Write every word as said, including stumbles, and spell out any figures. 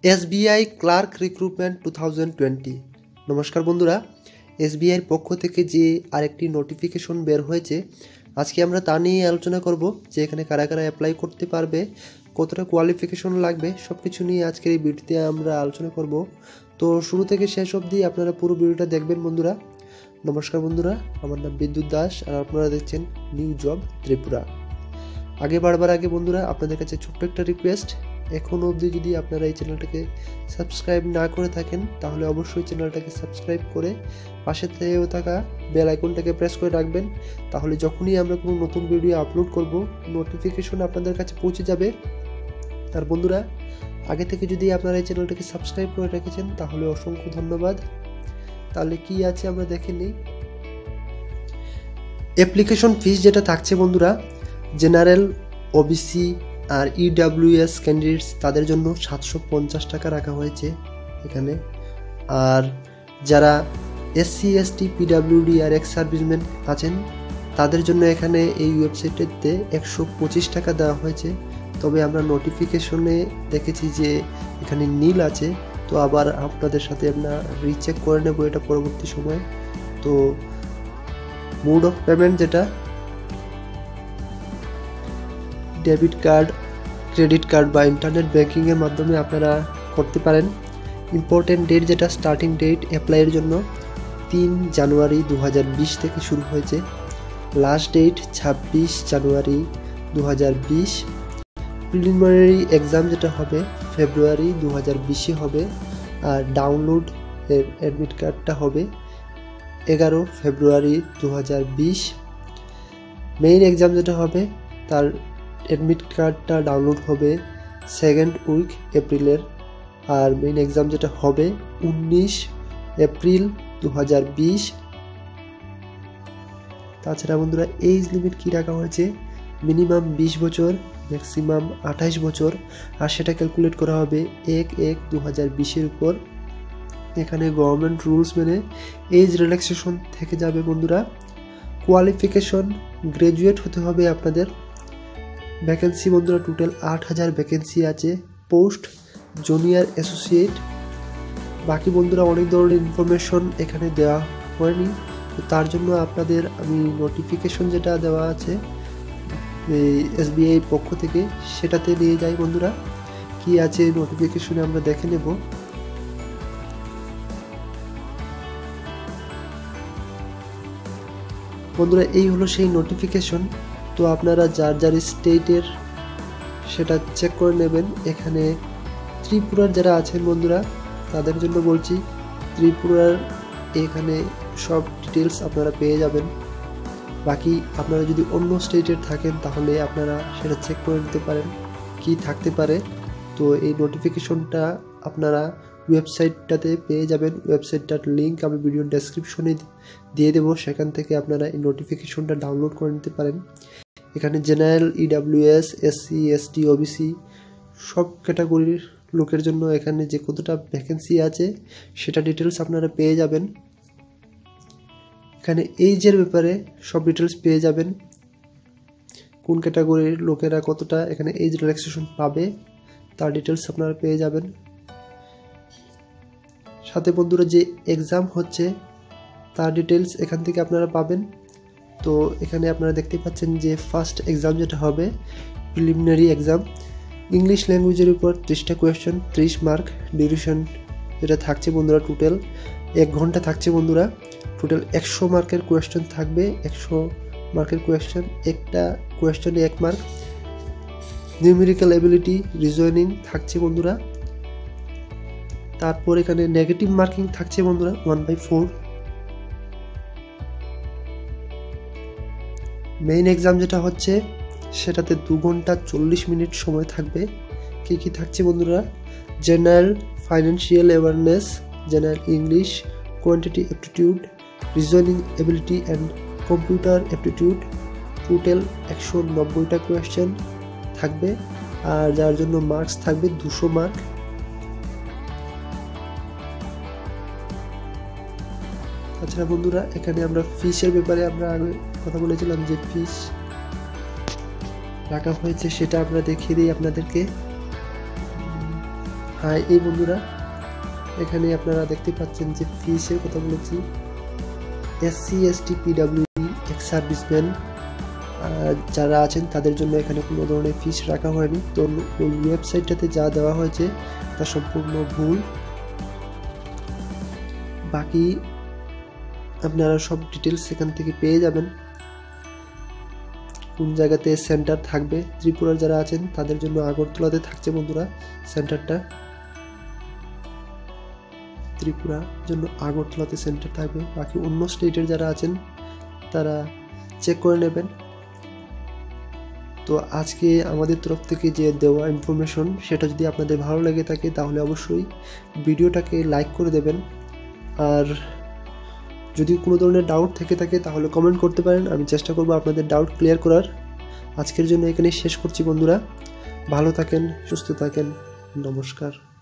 SBI clerk recruitment two thousand twenty. নমস্কার বন্ধুরা, এসবিআইয়ের পক্ষ থেকে যে আরেকটি নোটিফিকেশন বের হয়েছে, আজকে আমরা তা নিয়ে আলোচনা করব যে এখানে কারা কারা অ্যাপ্লাই করতে পারবে, কতটা কোয়ালিফিকেশন লাগবে, সব কিছু নিয়ে আজকের এই ভিডিওতে আমরা আলোচনা করব। তো শুরু থেকে শেষ অবধি আপনারা পুরো ভিডিওটা দেখবেন বন্ধুরা। নমস্কার বন্ধুরা, আমার নাম বিদ্যুৎ দাস আর আপনারা দেখছেন নিউ জব ত্রিপুরা। আগে বাড়বার আগে বন্ধুরা আপনাদের কাছে ছোট্ট একটা রিকোয়েস্ট, এখনও অবধি যদি আপনারা এই চ্যানেলটাকে সাবস্ক্রাইব না করে থাকেন তাহলে অবশ্যই চ্যানেলটাকে সাবস্ক্রাইব করে পাশে থেকেও থাকা বেল আইকনটাকে প্রেস করে রাখবেন। তাহলে যখনই আমরা কোনো নতুন ভিডিও আপলোড করব নোটিফিকেশন আপনাদের কাছে পৌঁছে যাবে। আর বন্ধুরা, আগে থেকে যদি আপনারা এই চ্যানেলটাকে সাবস্ক্রাইব করে রেখেছেন তাহলে অসংখ্য ধন্যবাদ। তাহলে কি আছে আমরা দেখে নিই। অ্যাপ্লিকেশন ফিস যেটা থাকছে বন্ধুরা, জেনারেল, ওবিসি আর ইডাব্লিউএস ক্যান্ডিডেটস তাদের জন্য সাতশো পঞ্চাশ টাকা রাখা হয়েছে এখানে। আর যারা এসসি এসটি পিডাব্লিউডি আর এক্স সার্ভিসম্যান আছেন তাদের জন্য এখানে এই ওয়েবসাইটেতে একশো পঁচিশ টাকা দেওয়া হয়েছে। তবে আমরা নোটিফিকেশনে দেখেছি যে এখানে নীল আছে, তো আবার আপনাদের সাথে আমরা রিচেক করে নেব এটা পরবর্তী সময়ে। তো মোড অফ পেমেন্ট যেটা ডেবিট কার্ড, ক্রেডিট কার্ড বা ইন্টারনেট ব্যাঙ্কিংয়ের মাধ্যমে আপনারা করতে পারেন। ইম্পর্টেন্ট ডেট যেটা স্টার্টিং ডেট অ্যাপ্লাইয়ের জন্য তিন জানুয়ারি দু হাজার বিশ থেকে শুরু হয়েছে। লাস্ট ডেট ছাব্বিশ জানুয়ারি দু হাজার বিশ। প্রিলিমিনারি এক্সাম যেটা হবে ফেব্রুয়ারি দু হাজার বিশে হবে। আর ডাউনলোড এর অ্যাডমিট কার্ডটা হবে এগারো ফেব্রুয়ারি দু হাজার বিশ। মেইন এক্সাম যেটা হবে তার অ্যাডমিট কার্ডটা ডাউনলোড হবে সেকেন্ড উইক এপ্রিলের। আর মেইন এক্সাম যেটা হবে উনিশ এপ্রিল দু হাজার বিশ। তাছাড়া বন্ধুরা এজ লিমিট কী রাখা হয়েছে, মিনিমাম বিশ বছর, ম্যাক্সিমাম আঠাইশ বছর, আর সেটা ক্যালকুলেট করা হবে এক এক দু হাজার বিশের উপর। এখানে গভর্নমেন্ট রুলস মেনে এজ রিল্যাক্সেশন থেকে যাবে বন্ধুরা। কোয়ালিফিকেশন গ্র্যাজুয়েট হতে হবে আপনাদের। ভ্যাকেন্সি বন্ধুরা টোটাল আট হাজার ভ্যাকেন্সি আছে। Post junior associate. বাকি বন্ধুরা অনেক ধরনের ইনফরমেশন এখানে দেওয়া হয়নি, তো তার জন্য আপনাদের আমি নোটিফিকেশন যেটা দেওয়া আছে এই এসবিআই পক্ষ থেকে সেটাতে নিয়ে যাই বন্ধুরা। কি আছে নোটিফিকেশনে আমরা দেখে নেব। বন্ধুরা এই হলো সেই নোটিফিকেশন। তো আপনারা যার যার স্টেটের সেটা চেক করে নেবেন। এখানে ত্রিপুরার যারা আছেন বন্ধুরা তাদের জন্য বলছি, ত্রিপুরার এখানে সব ডিটেলস আপনারা পেয়ে যাবেন। বাকি আপনারা যদি অন্য স্টেটের থাকেন তাহলে আপনারা সেটা চেক করে নিতে পারেন কি থাকতে পারে। তো এই নোটিফিকেশনটা আপনারা ওয়েবসাইটটাতে পেয়ে যাবেন। ওয়েবসাইটটার লিঙ্ক আমি ভিডিও ডেসক্রিপশনে দিয়ে দেবো, সেখান থেকে আপনারা এই নোটিফিকেশনটা ডাউনলোড করে নিতে পারেন। এখানে general, EWS, SC, ST, OBC সব ক্যাটাগরির লোকের জন্য এখানে যে কতটা ভ্যাকেন্সি আছে সেটা ডিটেলস আপনারা পেয়ে যাবেন। এখানে এইজের ব্যাপারে সব ডিটেলস পেয়ে যাবেন, কোন ক্যাটাগরির লোকেরা কতটা এখানে এজ রিল্যাক্সেশন পাবে তার ডিটেলস আপনারা পেয়ে যাবেন। সাথে বন্ধুরা যে এক্সাম হচ্ছে তার ডিটেলস এখান থেকে আপনারা পাবেন। তো এখানে আপনারা দেখতে পাচ্ছেন যে ফার্স্ট এক্সাম যেটা হবে প্রিলিমিনারি এক্সাম, ইংলিশ ল্যাঙ্গুয়েজের উপর ত্রিশটা কোয়েশ্চেন, ত্রিশ মার্ক। ডিউরেশন যেটা থাকছে বন্ধুরা টোটাল এক ঘন্টা থাকছে বন্ধুরা। টোটাল একশো মার্কের কোয়েশ্চেন থাকবে, একশো মার্কের কোয়েশ্চেন, একটা কোয়েশ্চেনে এক মার্ক। নিউমেরিক্যাল এবিলিটি, রিজনিং থাকছে বন্ধুরা। তারপর এখানে নেগেটিভ মার্কিং থাকছে বন্ধুরা one by four. Main exam যেটা হচ্ছে সেটাতে দু ঘন্টা চল্লিশ মিনিট সময় থাকবে। কী কী থাকছে বন্ধুরা, general financial awareness, general English, quantity aptitude, reasoning ability and computer aptitude. Total একশো নব্বইটা কোয়েশ্চেন থাকবে, আর যার জন্য মার্কস থাকবে দুশো মার্ক। তাছাড়া বন্ধুরা এখানে আমরা ফিসের ব্যাপারে আমরা আগে কথা বলেছিলাম যে ফিস রাখা হয়েছে সেটা আমরা দেখিয়ে দিই আপনাদেরকে। হ্যাঁ এই বন্ধুরা, এখানে আপনারা দেখতে পাচ্ছেন যে ফিসের কথা বলেছি। SC ST PWD ex serviceman যারা আছেন তাদের জন্য এখানে কোনো ধরনের ফিস রাখা হয়নি। তো ওই ওয়েবসাইটটাতে যা দেওয়া হয়েছে তা সম্পূর্ণ ভুল। বাকি আপনারা সব ডিটেলস সেখান থেকে পেয়ে যাবেন। কোন জায়গাতে সেন্টার থাকবে, ত্রিপুরার যারা আছেন তাদের জন্য আগরতলাতে থাকছে বন্ধুরা সেন্টারটা। ত্রিপুরার জন্য আগরতলাতে সেন্টার থাকবে। বাকি অন্য স্টেটের যারা আছেন তারা চেক করে নেবেন। তো আজকে আমাদের তরফ থেকে যে দেওয়া ইনফরমেশন সেটা যদি আপনাদের ভালো লেগে থাকে তাহলে অবশ্যই ভিডিওটাকে লাইক করে দেবেন। আর যদি কোনো ধরনের ডাউট থেকে থাকে তাহলে কমেন্ট করতে পারেন, আমি চেষ্টা করব আপনাদের ডাউট ক্লিয়ার করার। আজকের জন্য এখানে শেষ করছি বন্ধুরা, ভালো থাকেন, সুস্থ থাকেন, নমস্কার।